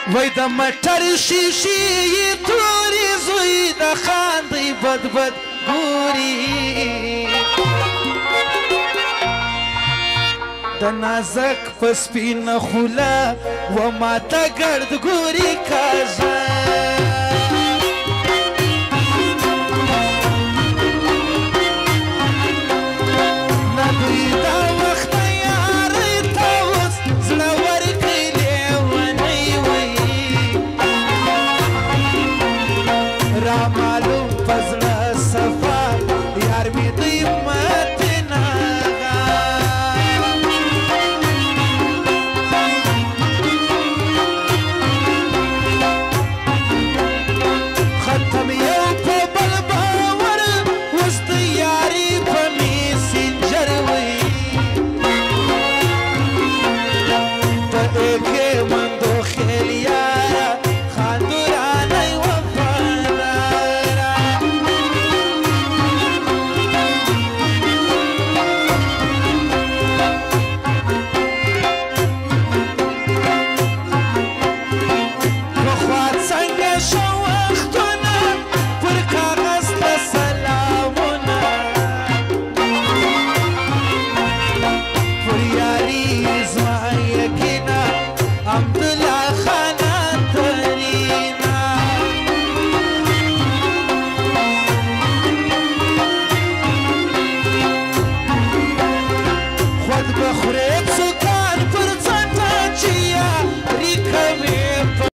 وای د مټر شیشې یې تورې زوی د خاندې بد بد ګوري د نازک په سپینه خوله و ماته ګرد ګوري کاږه